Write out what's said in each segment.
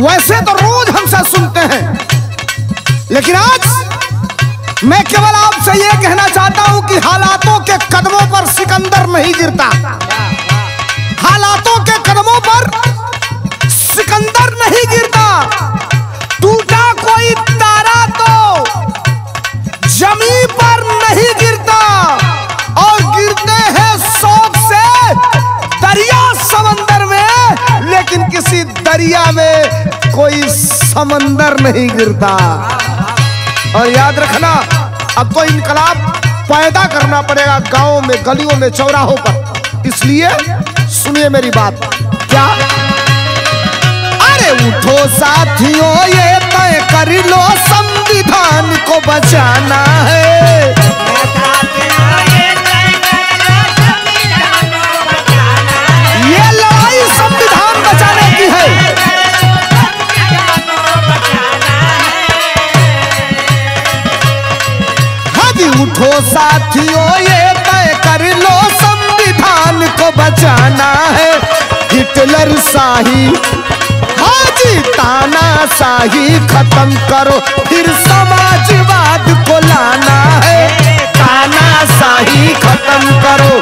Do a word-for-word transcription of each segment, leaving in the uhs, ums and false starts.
वैसे तो रोज हमसे सुनते हैं, लेकिन आज मैं केवल आपसे ये कहना चाहता हूं कि हालातों के कदमों पर सिकंदर नहीं गिरता। हालातों के कदमों पर सिकंदर नहीं गिरता। टूटा कोई तारा तो जमीन पर नहीं गिरता, और गिरते हैं शौक से दरिया समंदर में, लेकिन किसी दरिया में कोई समंदर नहीं गिरता। और याद रखना, अब तो इनकलाब पैदा करना पड़ेगा गांवों में, गलियों में, चौराहों पर। इसलिए सुनिए मेरी बात। क्या? अरे उठो साथियों, ये तय कर लो संविधान को बचाना है। ये लड़ाई संविधान बचाने की है। उठो साथियों, ये तय कर लो संविधान को बचाना है। हिटलर शाही, हाजी तानाशाही खत्म करो, फिर समाजवाद को लाना है। तानाशाही खत्म करो,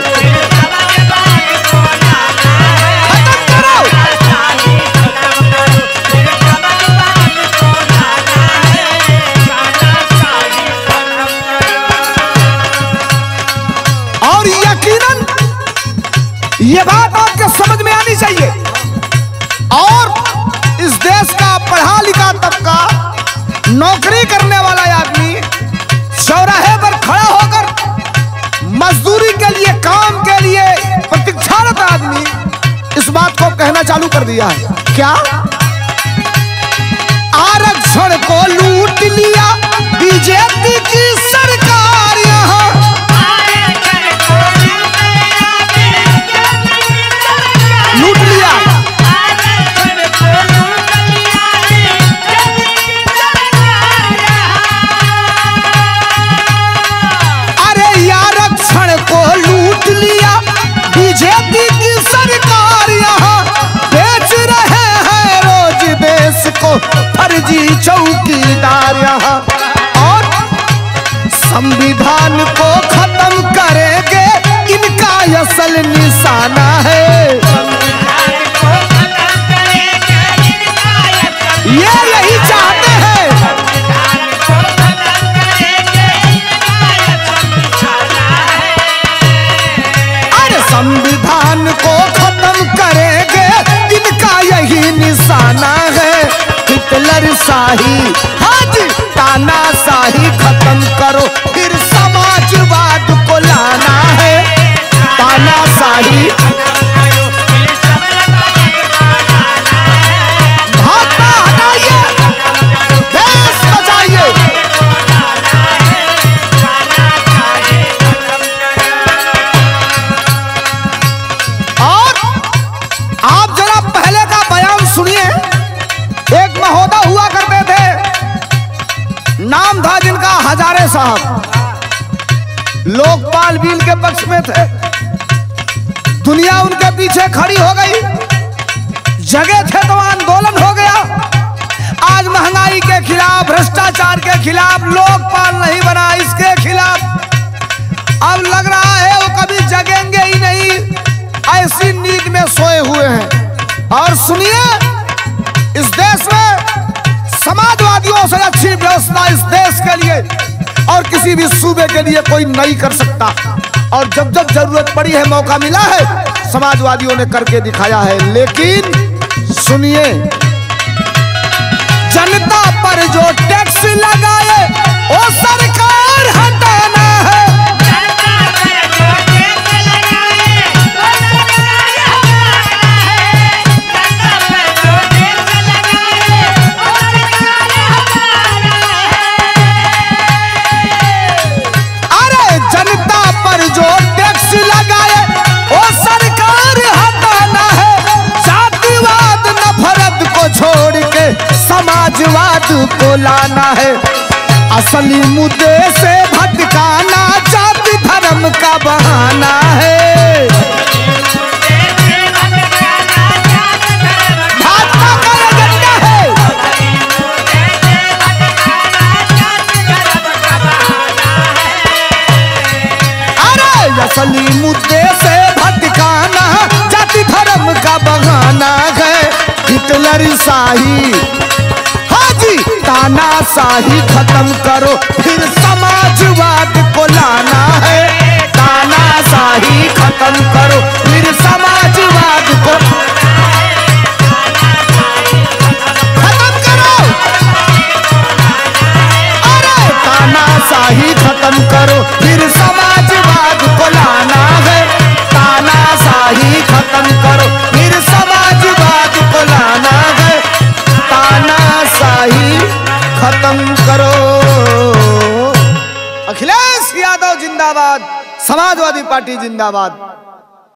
ये बात आपके समझ में आनी चाहिए। और इस देश का पढ़ा लिखा तबका, नौकरी करने वाला आदमी, चौराहे पर खड़ा होकर मजदूरी के लिए, काम के लिए प्रतीक्षारत आदमी इस बात को कहना चालू कर दिया है। क्या? आरक्षण को लूट लिया बीजेपी की सरकार यहाँ। लूट लिया। अरे आरक्षण को लूट लिया बीजेपी की सरकार यहाँ। बेच रहे हैं रोज देश को फर्जी चौकीदार यहाँ। और संविधान को खत्म करेंगे, इनका असल निशाना है। ये यही चाहते हैं। अरे संविधान को खत्म करेंगे, इनका यही निशाना है। हिटलर शाही, हाजी तानाशाही खत्म करो, फिर समाजवाद को लाना है। तानाशाही हजारे साहब, लोकपाल बिल के पक्ष में थे। दुनिया उनके पीछे खड़ी हो गई। जगह थे तो आंदोलन हो गया। आज महंगाई के खिलाफ, भ्रष्टाचार के खिलाफ, लोकपाल नहीं बना इसके खिलाफ। अब लग रहा है वो कभी जगेंगे ही नहीं, ऐसी नींद में सोए हुए हैं। और सुनिए, इस देश में समाजवादियों से अच्छी व्यवस्था इस देश के लिए और किसी भी सूबे के लिए कोई नहीं कर सकता। और जब जब जरूरत पड़ी है, मौका मिला है, समाजवादियों ने करके दिखाया है। लेकिन सुनिए, जनता पर जो टैक्स लगाए वो सरकार हटाना है। समाजवाद को लाना है। असली मुद्दे से भटकाना जाति धर्म का बहाना है। भाजपा का एजेंडा है। हिटलर शाही। हाँ जी, तानाशाही खत्म करो फिर समाजवाद को लाना है। तानाशाही खत्म करो फिर समाजवाद को खत्म करो। अरे तानाशाही खत्म करो फिर समाजवाद को लाना है। तानाशाही खत्म करो फिर समाजवाद को लाना है। तानाशाही खत्म करो। अखिलेश यादव जिंदाबाद, समाजवादी पार्टी जिंदाबाद।